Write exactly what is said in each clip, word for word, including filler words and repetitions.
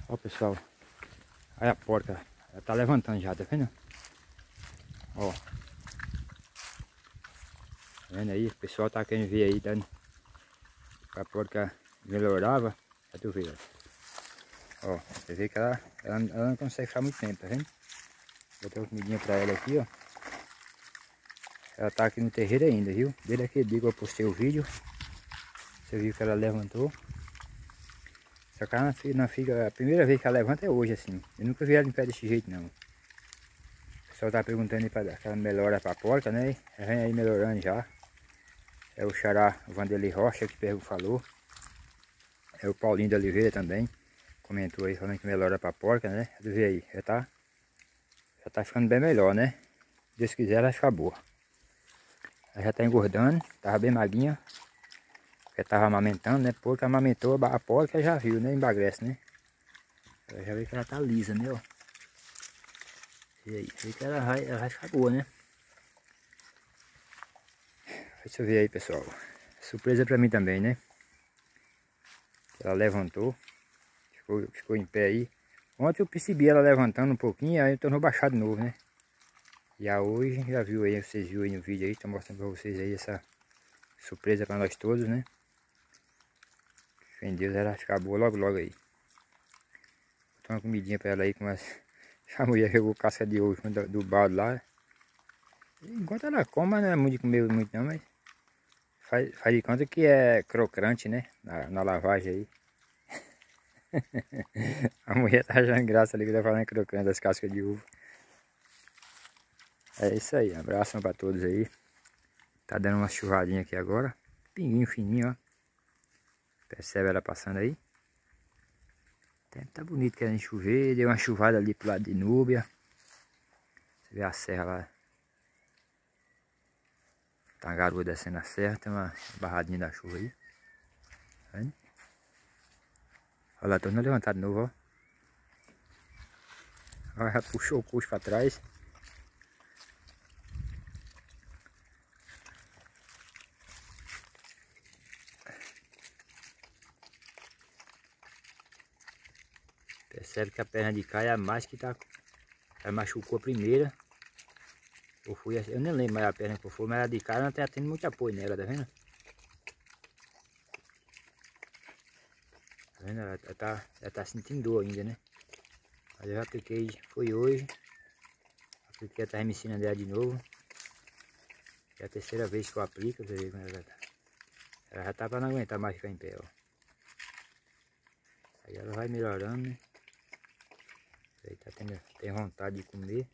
Ó, pessoal, aí a porca, ela tá levantando já, tá vendo? Ó, tá vendo aí? O pessoal tá querendo ver aí, dando a porca melhorava, pra tu ver, ó. Ó, você vê que ela, ela, ela não consegue ficar muito tempo, tá vendo? Vou botar uma comidinha pra ela aqui, ó. Ela tá aqui no terreiro ainda, viu? Desde aquele dia que eu postei o vídeo, você viu que ela levantou. Só que ela não fica, não fica, a primeira vez que ela levanta é hoje, assim. Eu nunca vi ela em pé desse jeito, não. O pessoal tá perguntando aí pra dar aquela melhora pra porca, né? Ela vem aí melhorando já. É o xará Vanderlei Rocha que falou. É o Paulinho de Oliveira também. Comentou aí falando que melhora pra porca, né? Vê aí, já tá, já tá ficando bem melhor, né? Se Deus quiser, ela vai ficar boa. Ela já tá engordando, tava bem magrinha. Porque tava amamentando, né? Porca amamentou, a porca já viu, né? Emagrece, né? Ela já vê que ela tá lisa, né? Ó. E aí, vê que ela vai, ela vai ficar boa, né? Deixa eu ver aí, pessoal. Surpresa pra mim também, né? Ela levantou. Ficou, ficou em pé aí. Ontem eu percebi ela levantando um pouquinho, aí tornou baixado de novo, né? E a hoje, já viu aí, vocês viram aí no vídeo aí, tô mostrando pra vocês aí essa surpresa pra nós todos, né? Fé em Deus, ela vai ficar boa logo logo aí. Vou botar uma comidinha pra ela aí, com as... a mulher jogou casca de ovo do, do balde lá. Enquanto ela come, mas não é muito de comer muito não, mas faz, faz de conta que é crocante, né? Na, na lavagem aí. A mulher tá achando graça ali que tá falando crocante das cascas de uva. É isso aí, abração pra todos aí. Tá dando uma chuvadinha aqui agora. Pinguinho fininho, ó. Percebe ela passando aí? O tempo tá bonito querendo chover. Deu uma chuvada ali pro lado de Núbia. Você vê a serra lá. Tá a garoa descendo a serra. Tem uma barradinha da chuva aí. Tá vendo? Olha lá, tornou levantado de novo, ó. Ela já puxou o coxo pra trás. Percebe que a perna de cá é a mais que tá. Ela machucou a primeira. Eu fui, eu nem lembro mais a perna que eu fui, mas a de cá não tá tendo muito apoio nela, tá vendo? Tá vendo? Ela tá, ela tá sentindo dor ainda, né? Mas eu já apliquei, foi hoje. Apliquei a termicina dela de novo. É a terceira vez que eu aplico, você vê como ela tá. Ela já tá pra não aguentar mais ficar em pé, ó. Aí ela vai melhorando, né? Aí tá tendo, tem vontade de comer.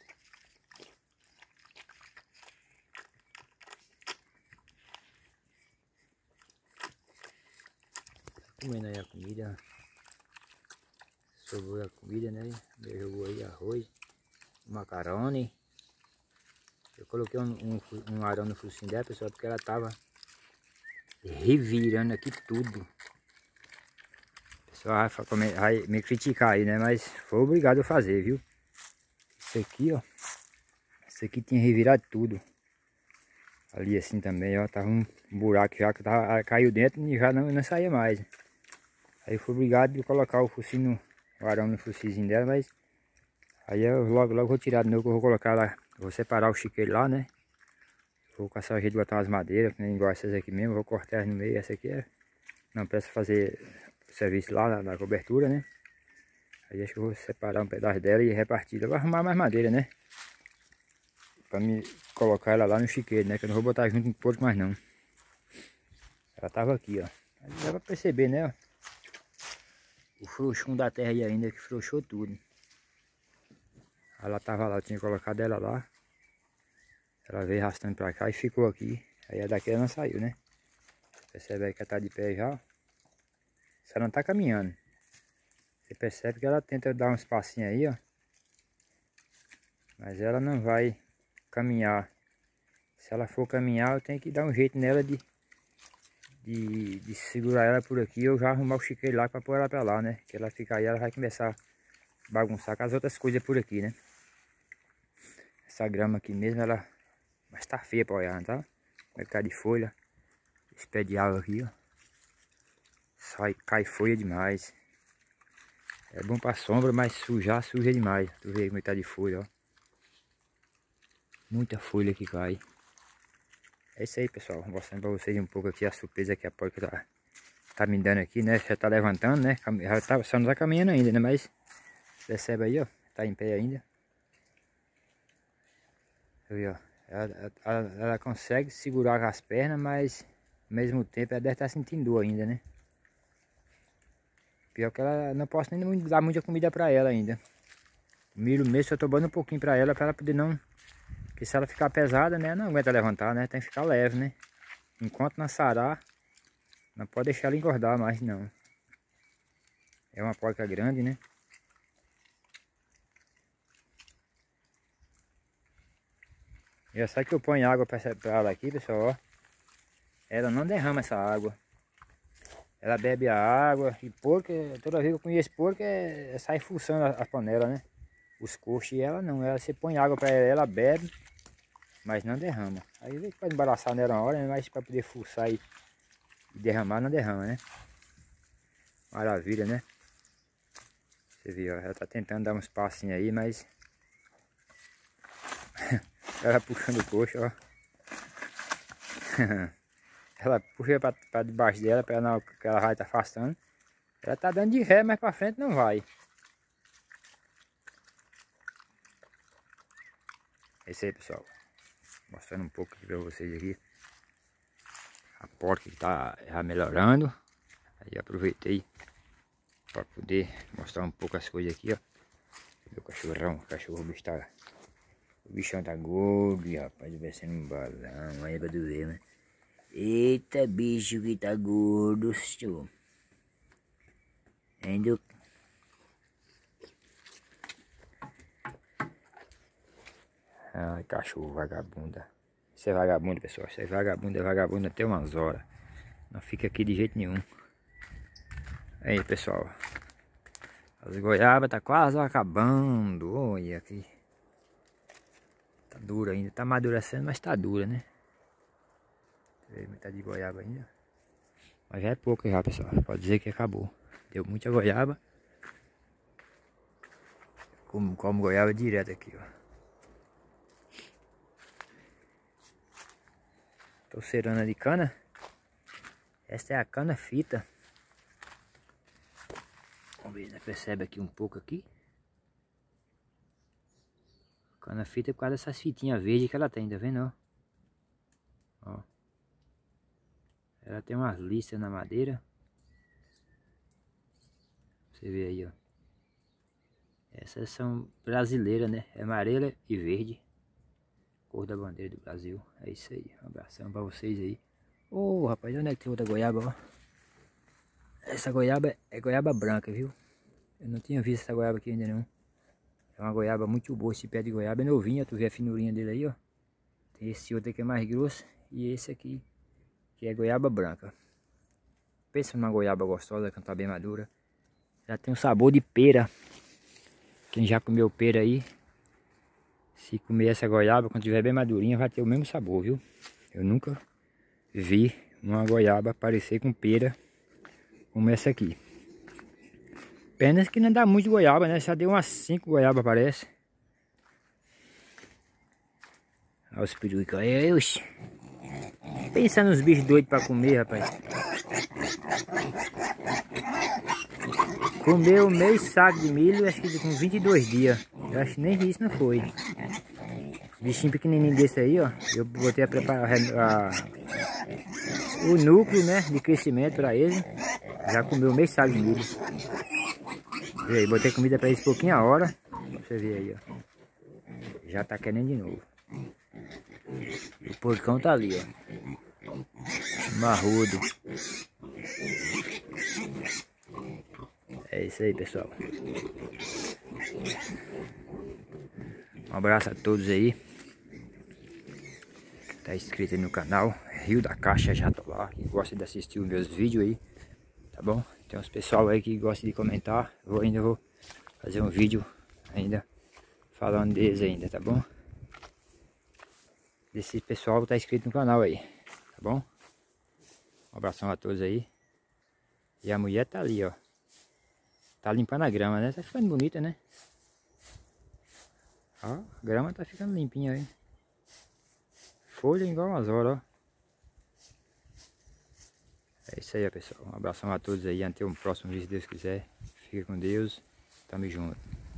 Tá comendo aí a comida. Sobrou a comida, né? Eu jogou aí arroz, macarone. Eu coloquei um, um, um arão no focinho dela, pessoal, porque ela tava revirando aqui tudo. O pessoal vai, vai me criticar aí, né? Mas foi obrigado a fazer, viu? Isso aqui, ó. Isso aqui tinha revirado tudo. Ali assim também, ó. Tava um buraco já que tava, caiu dentro e já não, não saía mais. Aí eu fui obrigado a colocar o focinho, o arão no focinho dela, mas aí eu logo, logo vou tirar de novo, que eu vou colocar lá. Vou separar o chiqueiro lá, né? Vou caçar o jeito de botar umas madeiras, que nem igual essas aqui mesmo. Vou cortar elas no meio. Essa aqui é... não presta fazer serviço lá na, na cobertura, né? Aí acho que eu vou separar um pedaço dela e repartir. Eu vou arrumar mais madeira, né? Pra me colocar ela lá no chiqueiro, né? Que eu não vou botar junto com o porco mais não. Ela tava aqui, ó. Aí dá pra perceber, né? Ó. O frouxão da terra aí ainda, que frouxou tudo. Ela tava lá, eu tinha colocado ela lá. Ela veio arrastando pra cá e ficou aqui. Aí a daqui ela não saiu, né? Percebe aí que ela tá de pé já, ó. Só não tá caminhando. Você percebe que ela tenta dar um espacinho aí, ó. Mas ela não vai caminhar. Se ela for caminhar, eu tenho que dar um jeito nela de, de, de segurar ela por aqui. Eu já arrumar o chiqueiro lá pra pôr ela pra lá, né? Que ela fica aí, ela vai começar a bagunçar com as outras coisas por aqui, né? Essa grama aqui mesmo, ela... mas tá feia pra olhar, tá? Vai ficar de folha. Esse pé de água aqui, ó. Sai, cai folha demais. É bom pra sombra, mas sujar, suja demais. Tu vê como tá de folha, ó. Muita folha que cai. É isso aí, pessoal. Mostrando pra vocês um pouco aqui a surpresa que a porca tá, tá me dando aqui, né? Já tá levantando, né? Já tá, só não tá caminhando ainda, né? Mas percebe aí, ó. Tá em pé ainda. Aí, ó. Ela, ela, ela consegue segurar com as pernas, mas ao mesmo tempo ela deve estar sentindo dor ainda, né? Pior que ela não posso nem dar muita comida pra ela ainda. Milho mesmo, eu tô dando um pouquinho pra ela, pra ela poder não... Porque se ela ficar pesada, né, não aguenta levantar, né? Tem que ficar leve, né? Enquanto não sarar, não pode deixar ela engordar mais, não. É uma porca grande, né? Já sabe que eu ponho água pra ela aqui, pessoal, ó. Ela não derrama essa água. Ela bebe a água e porco, toda vez que eu conheço porco, é, é sai fuçando a, a panela, né? Os coxos, e ela não, ela, você põe água pra ela, ela bebe, mas não derrama. Aí pode embaraçar nela uma hora, né? Mas pra poder fuçar e, e derramar, não derrama, né? Maravilha, né? Você viu, ó, ela tá tentando dar uns passinhos aí, mas... ela puxando o coxo, ó. Ela puxa pra, pra debaixo dela, pra ela, não, que ela vai estar tá afastando. Ela tá dando de ré, mas pra frente não vai. É isso aí, pessoal. Mostrando um pouco aqui pra vocês aqui. A porca que tá já melhorando. Aí aproveitei pra poder mostrar um pouco as coisas aqui, ó. Meu cachorrão, o cachorro, o bicho tá... O bichão tá gordo, rapaz, descendo um balão. Aí pra tu ver, né? Eita, bicho que tá gordo, senhor. Ainda... Ai, cachorro vagabunda. Isso é vagabundo, pessoal. Isso é vagabundo, é vagabundo até umas horas. Não fica aqui de jeito nenhum. Aí, pessoal. As goiabas tá quase acabando. Olha aqui. Tá dura ainda. Tá amadurecendo, mas tá dura, né? Metade de goiaba ainda. Mas já é pouco já, pessoal. Pode dizer que acabou. Deu muita goiaba. Como, como goiaba direto aqui, ó. Torceirana de cana. Esta é a cana fita. Vamos ver, né? Percebe aqui um pouco aqui. Cana fita é por causa dessas fitinhas verdes que ela tem, tá vendo? Ó. Ó. Ela tem umas listas na madeira. Você vê aí, ó. Essas são brasileiras, né? É amarela e verde. Cor da bandeira do Brasil. É isso aí. Um abração pra vocês aí. Ô, oh, rapaz, onde é que tem outra goiaba, ó? Essa goiaba é goiaba branca, viu? Eu não tinha visto essa goiaba aqui ainda não. É uma goiaba muito boa. Esse pé de goiaba é novinha. Tu vê a finurinha dele aí, ó. Tem esse outro aqui que é mais grosso. E esse aqui, que é goiaba branca. Pensa numa goiaba gostosa, que não tá bem madura. Já tem um sabor de pera. Quem já comeu pera aí, se comer essa goiaba, quando tiver bem madurinha, vai ter o mesmo sabor, viu? Eu nunca vi uma goiaba parecer com pera como essa aqui. Apenas que não dá muito goiaba, né? Já deu umas cinco goiabas, parece. Olha os peruicos aí, oxi. Pensa nos bichos doidos pra comer, rapaz. Comeu meio saco de milho, acho que com vinte e dois dias. Eu acho que nem isso não foi. Bichinho pequenininho desse aí, ó. Eu botei a preparar a, o núcleo, né, de crescimento para ele. Já comeu meio saco de milho. E aí, botei comida para eles pouquinho a hora. Você vê aí, ó. Já tá querendo de novo. O porcão tá ali, ó. Marrudo. É isso aí, pessoal. Um abraço a todos aí. Tá inscrito aí no canal. Rio da Caixa, já tô lá. Quem gosta de assistir os meus vídeos aí. Tá bom? Tem uns pessoal aí que gosta de comentar. Eu ainda vou fazer um vídeo ainda falando deles ainda, tá bom? Esse pessoal tá inscrito no canal aí, tá bom? Um abração a todos aí. E a mulher tá ali, ó. Tá limpando a grama, né? Tá ficando bonita, né? Ó, a grama tá ficando limpinha aí. Folha igual umas horas, ó. É isso aí, pessoal. Um abração a todos aí. Até o próximo vídeo, se Deus quiser. Fica com Deus. Tamo junto.